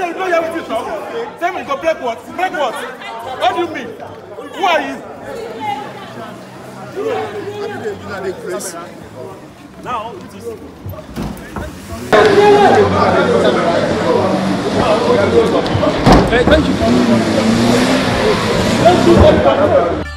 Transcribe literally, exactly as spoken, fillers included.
say you don't hear what you talk. Tell me you go break what? Break what? What do you mean? Who are you? Now, it is. Hey, thank you.